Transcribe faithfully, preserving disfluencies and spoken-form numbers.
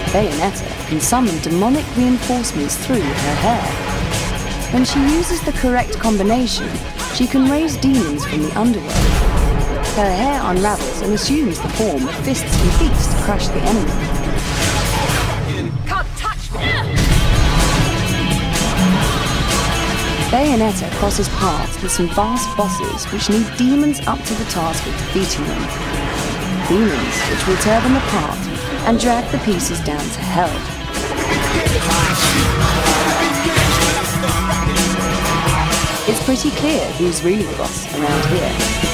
Bayonetta can summon demonic reinforcements through her hair. When she uses the correct combination, she can raise demons from the underworld. Her hair unravels and assumes the form of fists and feet to crush the enemy. Can't touch me! Bayonetta crosses paths with some vast bosses which need demons up to the task of defeating them. Demons which will tear them apart and drag the pieces down to hell. It's pretty clear who's really the boss around here.